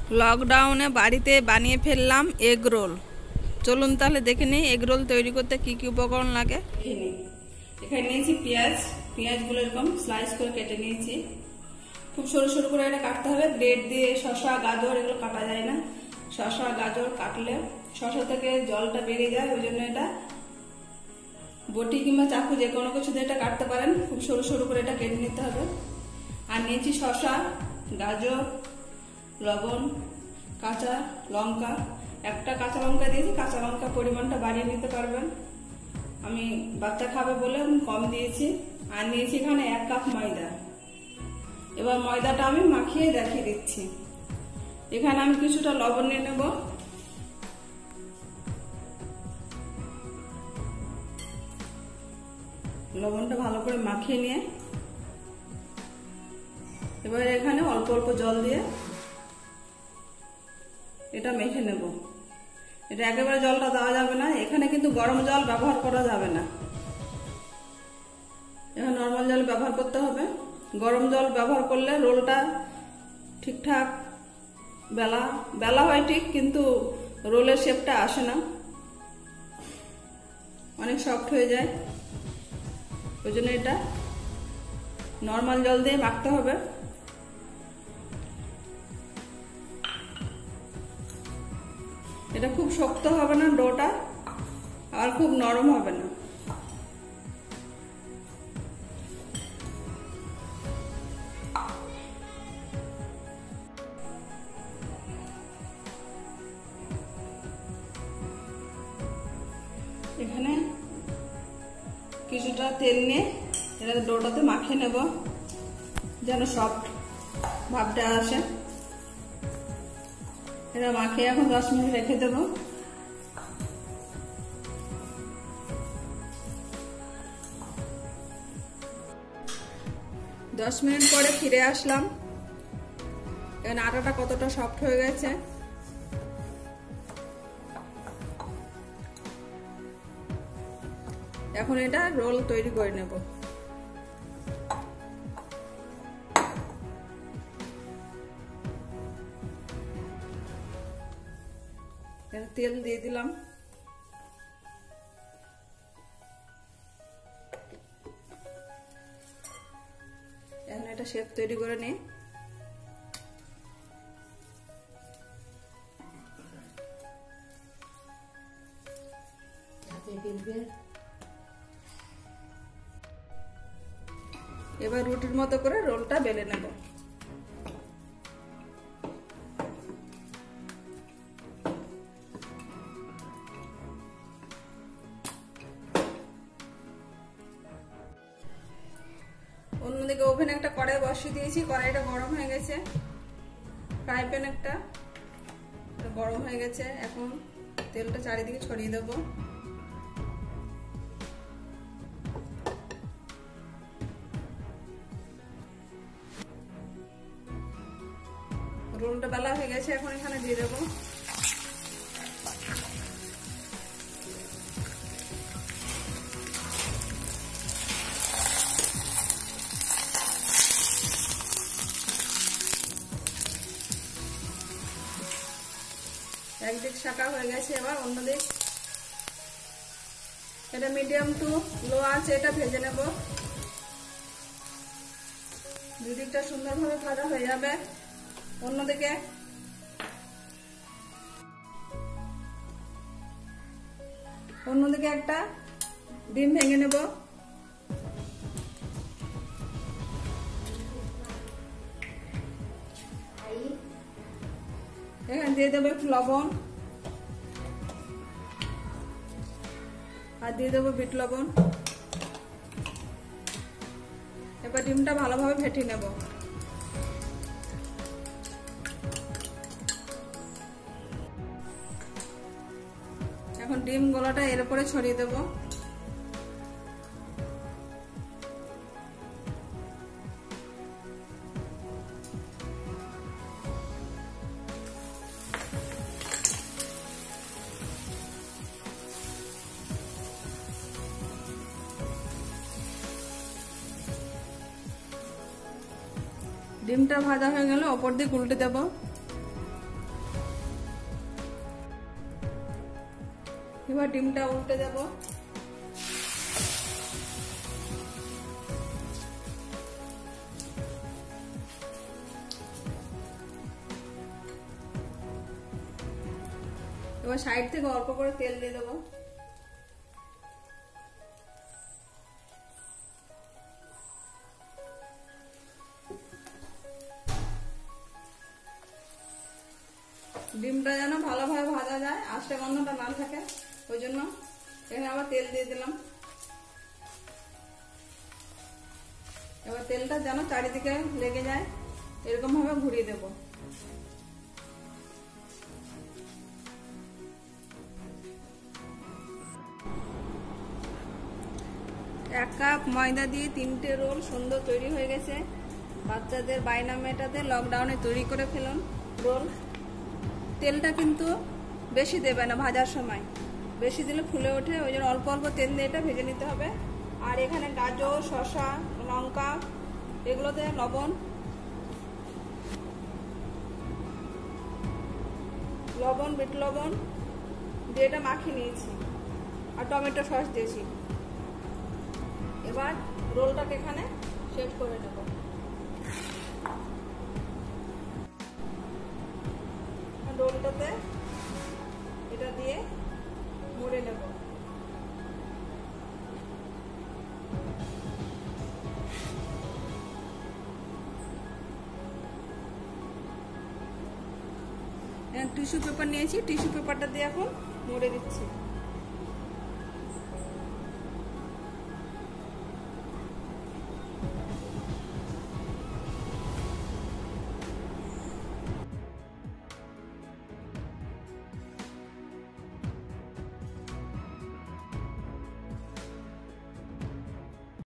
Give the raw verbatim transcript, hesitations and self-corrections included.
লকডাউনে বাড়িতে বানিয়ে ফেললাম এগ রোল। চলুন তাহলে দেখে নিই এগ রোল তৈরি করতে কি কি উপকরণ লাগে। এখানে নিয়েছি পেঁয়াজ, পেঁয়াজগুলো এরকম স্লাইস করে কেটে নিয়েছি। খুব সরু সরু করে এটা কাটতে হবে। ব্রেড দিয়ে শসা, গাজর এগুলো কাটা যায় না। শসা, গাজর কাটলে শসা থেকে জলটা বেরিয়ে যায়, ওই জন্য এটা বটি কিংবা চাকু যে কোনো কিছু দিয়ে এটা কাটতে পারেন। খুব সরু সরু করে এটা কেটে নিতে হবে। আর নিয়েছি শসা, গাজর, লবণ, কাঁচা লঙ্কা। একটা কাঁচা লঙ্কা দিয়েছি, কাঁচা লঙ্কা পরিমাণটা বাড়িয়ে নিতে পারবেন। আমি বাচ্চা খাবে বলে আমি কম দিয়েছি। আর নিয়েছি এখানে এক কাপ ময়দা। এবার ময়দাটা আমি মাখিয়ে দেখিয়ে দিচ্ছি। এখানে আমি কিছুটা লবণ নিয়ে নেব। লবণটা ভালো করে মাখিয়ে নিয়ে এবার এখানে অল্প অল্প জল দিয়ে এটা মেখে নেব। এটা একেবারে জলটা দেওয়া যাবে না, এখানে কিন্তু গরম জল ব্যবহার করা যাবে না, এখানে নর্মাল জল ব্যবহার করতে হবে। গরম জল ব্যবহার করলে রোলটা ঠিকঠাক বেলা বেলা হয় ঠিক, কিন্তু রোলের শেপটা আসে না, অনেক সফট হয়ে যায়। ওই জন্য এটা নর্মাল জল দিয়ে মাখতে হবে। এটা খুব শক্ত হবে না ডোটা, আর খুব নরম হবে না। এখানে কিছুটা তেল নিয়ে এটা ডোটাতে মাখিয়ে নেব যেন সফট ভাবটা আসে। এটা মাখিয়ে এখন দশ মিনিট রেখে দেব। দশ মিনিট পরে ফিরে আসলাম। এখানে আটাটা কতটা সফট হয়ে গেছে। এখন এটা রোল তৈরি করে নেব। তেল দিয়ে দিলাম। এখন এটা শেপ তৈরি করে নিই। এবার রুটির মতো করে রোলটা বেলে নেব। অন্যদিকে ওভেনে একটা কড়াই বসিয়ে দিয়েছি, কড়াইটা গরম হয়ে গেছে। ফ্রাই প্যান একটা গরম হয়ে গেছে। এখন তেলটা চারিদিকে ছড়িয়ে দেব। রোলটা বেলা হয়ে গেছে, এখন এখানে দিয়ে দেবো। একদিক শাকা হয়ে গেছে, এবার অন্যদিক এটা মিডিয়াম টু লো আছে, এটা ভেজে নেব। দুদিকটা সুন্দরভাবে ভাজা হয়ে যাবে। অন্যদিকে অন্যদিকে একটা ডিম ভেঙে নেব। এখানে দিয়ে দেবো একটু লবণ, আর দিয়ে দেবো বিট লবণ। এবার ডিমটা ভালোভাবে ফেটিয়ে নেব। এখন ডিম গোলাটা এর উপরে ছড়িয়ে দেব। ডিমটা ভাজা হয়ে গেলে ওপর দিয়ে উল্টে দেব। এবার ডিমটা উল্টে দেব। এবার সাইড থেকে অল্প করে তেল দিয়ে দেবো। ডিমটা যেন ভালোভাবে ভাজা যায়, আঁচটা গন্ধটা না থাকে, ওই জন্য এখানে আবার তেল দিয়ে দিলাম। এবার তেলটা যেন চারিদিকে লেগে যায় এরকম ভাবে ঘুরিয়ে দেব। এক কাপ ময়দা দিয়ে তিনটে রোল সুন্দর তৈরি হয়ে গেছে। বাচ্চাদের বায়না মেটাতে লকডাউনে তৈরি করে ফেলুন রোল। তেলটা কিন্তু বেশি দেবে না ভাজার সময়, বেশি দিলে ফুলে ওঠে, ওই জন্য অল্প অল্প তেল দিয়ে এটা ভেজে নিতে হবে। আর এখানে গাজর, শসা, লঙ্কা, এগুলোতে লবণ লবণ বিট লবণ দিয়ে এটা মাখিয়ে নিয়েছি, আর টমেটো সস দিয়েছি। এবার রোলটাকে এখানে সেট করে নেব। রোলটাতে এটা দিয়ে মুড়ে নেব। টিস্যু পেপার নিয়েছি, টিস্যু পেপারটা দিয়ে এখন মুড়ে দিচ্ছি।